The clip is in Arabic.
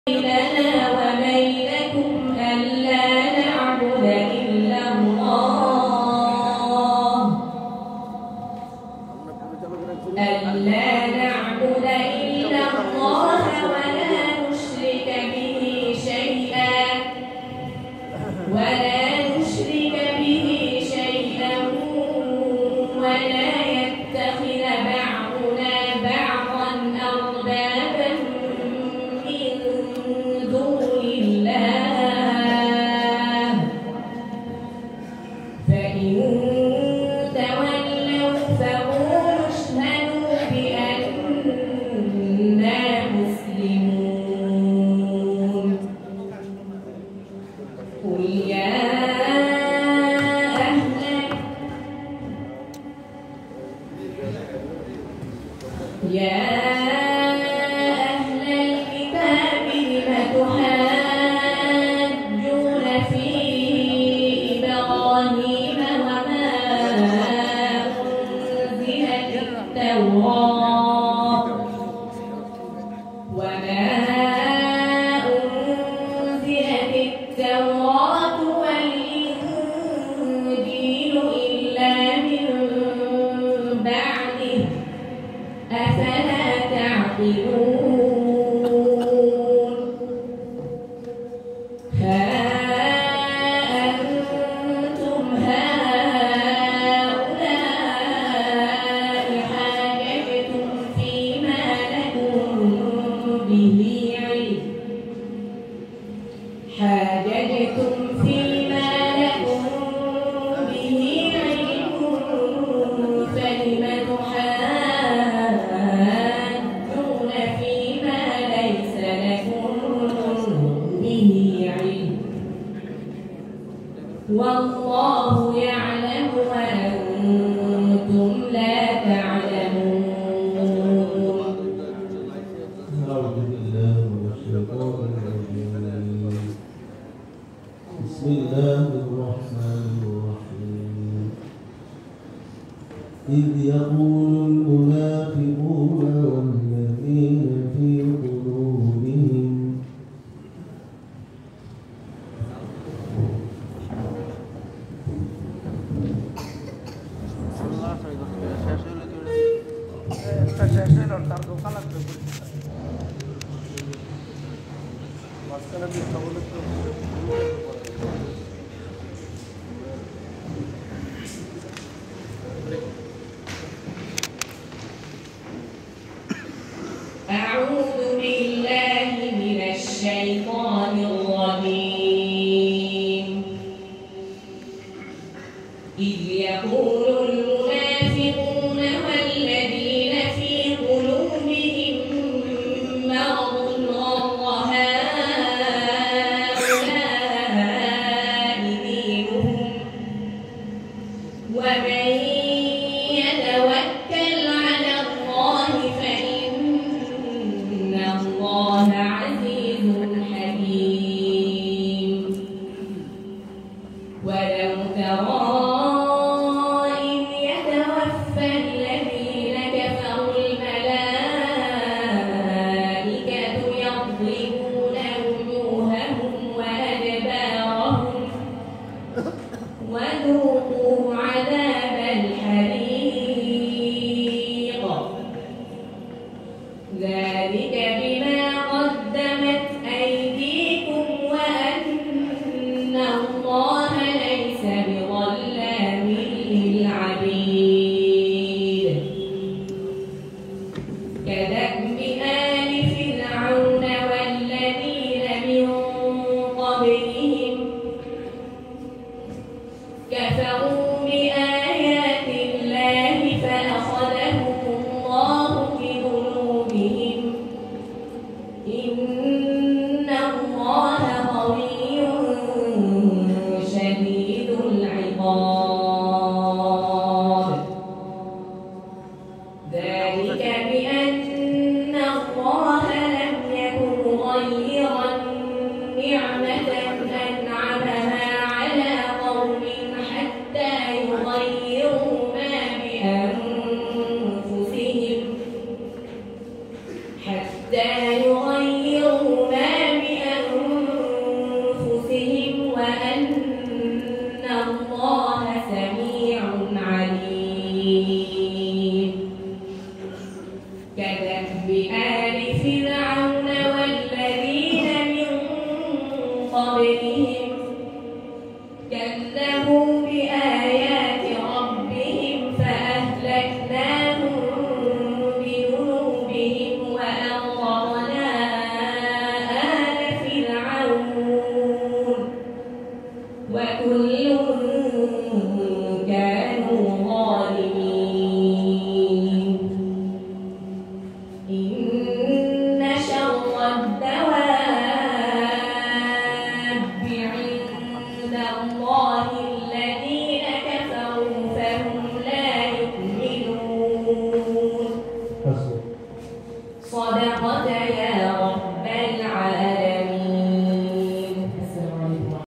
بيننا وبينكم ألا نعبد إلا الله ولا نشرك به شيئا ولا يتخذ بعضنا بعضا أربابا من دون الله فإن تولوا فقولوا اشهدوا بأننا مسلمون قل يا أهل الكتاب لم تحاجون في إبراهيم وما أنزلت التوراة والإنجيل إلا من بعده أفلا تعقلون ها أنتم هؤلاء حاججتم فيما لكم به علم فلم تحاجون فيما ليس لكم به علم والله يعلم وأنتم لا تعلمون. أعوذ بالله من الشيطان الرجيم. بسم الله الرحمن الرحيم. إذ يقول المنافقون والذين في قلوبهم أعوذ بالله من الشيطان